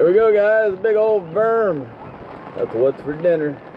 There we go, guys. Big old Verm. That's what's for dinner.